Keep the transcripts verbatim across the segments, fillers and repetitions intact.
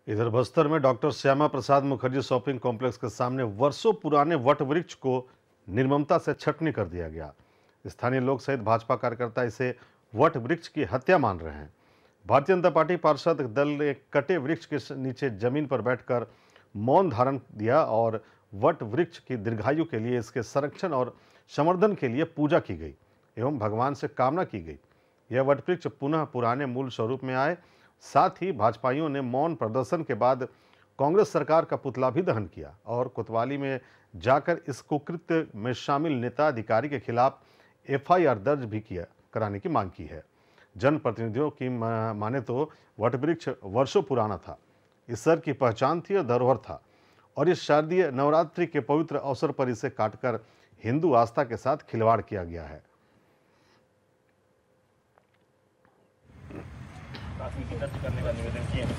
इधर बस्तर में doctor Shyama Prasad Mukherjee shopping complex के सामने वर्षों पुराने वट वृक्ष को निर्ममता से छटनी कर दिया गया। स्थानीय लोग सहित भाजपा कार्यकर्ता इसे वट वृक्ष की हत्या मान रहे हैं। भारतीय जनता पार्टी पार्षद दल ने कटे वृक्ष के नीचे जमीन पर बैठकर मौन धारण दिया और वट वृक्ष की दीर्घायु के लिए, इसके संरक्षण और संवर्धन के लिए पूजा की गई एवं भगवान से कामना की गई। यह वट वृक्ष पुनः पुराने मूल स्वरूप में आए। साथ ही भाजपाइयों ने मौन प्रदर्शन के बाद कांग्रेस सरकार का पुतला भी दहन किया और कोतवाली में जाकर इस कुकृत्य में शामिल नेता अधिकारी के खिलाफ एफ आई आर दर्ज भी किया कराने की मांग की है। जनप्रतिनिधियों की माने तो वटवृक्ष वर्षों पुराना था, इस सर की पहचान थी और धरोहर था और इस शारदीय नवरात्रि के पवित्र अवसर पर इसे काटकर हिंदू आस्था के साथ खिलवाड़ किया गया है। प्राथमिकी दर्ज करने का निवेदन किए हैं।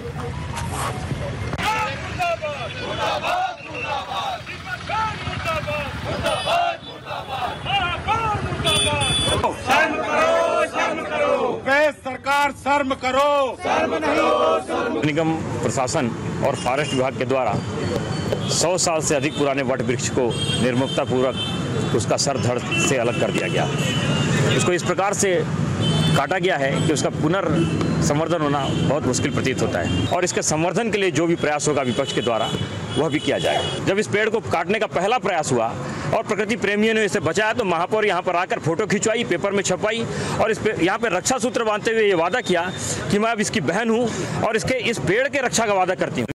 सरकार शर्म करो, शर्म नहीं। निगम प्रशासन और फॉरेस्ट विभाग के द्वारा सौ साल से अधिक पुराने वट वृक्ष को निर्ममता पूर्वक उसका सर धड़ से अलग कर दिया गया। उसको इस प्रकार से काटा गया है कि उसका पुनर्संवर्धन होना बहुत मुश्किल प्रतीत होता है और इसके संवर्धन के लिए जो भी प्रयास होगा विपक्ष के द्वारा वह भी किया जाएगा। जब इस पेड़ को काटने का पहला प्रयास हुआ और प्रकृति प्रेमियों ने इसे बचाया तो महापौर यहाँ पर आकर फोटो खिंचवाई, पेपर में छपवाई और इस पे यहाँ पे रक्षा सूत्र बांधते हुए ये वादा किया कि मैं अब इसकी बहन हूँ और इसके इस पेड़ के रक्षा का वादा करती हूँ।